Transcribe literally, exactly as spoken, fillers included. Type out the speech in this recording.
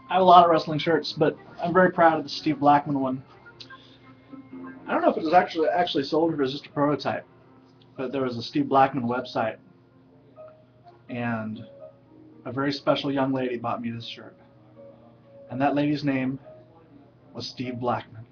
I have a lot of wrestling shirts, but I'm very proud of the Steve Blackman one. I don't know if it was actually actually sold or if it was just a prototype, but there was a Steve Blackman website, and a very special young lady bought me this shirt, and that lady's name was Steve Blackman.